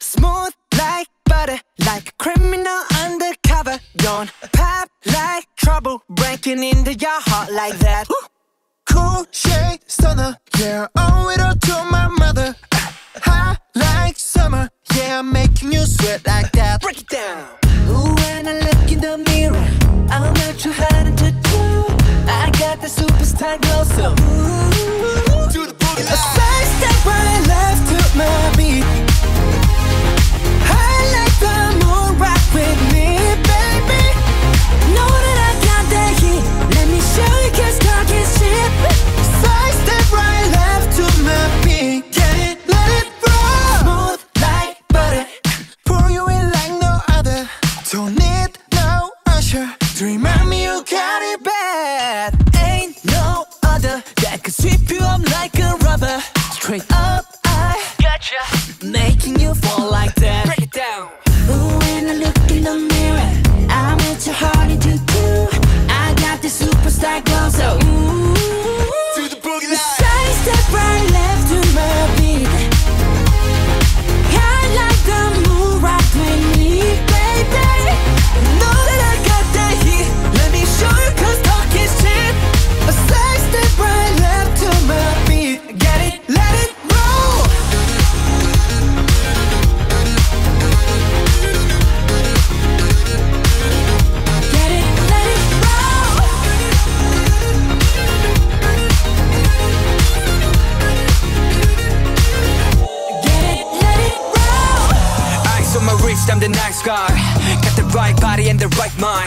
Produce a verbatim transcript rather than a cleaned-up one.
Smooth like butter, like a criminal undercover. Don't pop like trouble, breaking into your heart like that. Cool shade stunner, yeah, owe it all to my mother. Hot like summer, yeah, I'm making you sweat like that. Break it down. Ooh, when I look in the mirror, I'm not too hard to do. I got the superstar glow, so ooh, Do the boogie a side step right left to my beat. I like the moon, rock with me, baby. Know that I got that heat. Let me show you, 'cause talk is cheap. Side step right left to my beat. Get it, let it roll. Smooth like butter. Pour you in like no other. Don't need no usher to remind me you got it bad. Ain't no other that could sweep you up like a rubber. Straight up, I gotcha, making you fall like that. Break it down. Ooh, when I look in the mirror, I'm at your heart into two. I got the superstar glow, so ooh, Do the boogie line. side step right left to my beat. I like the moon, rock with me, baby. Know that I got that heat. Let me show you, 'cause talk is cheap. A side step right left to my beat. Get it, let it roll. Get it, let it roll. Get it, let it roll. Eyes on my wrist, I'm the nice guy. Got the right body and the right mind.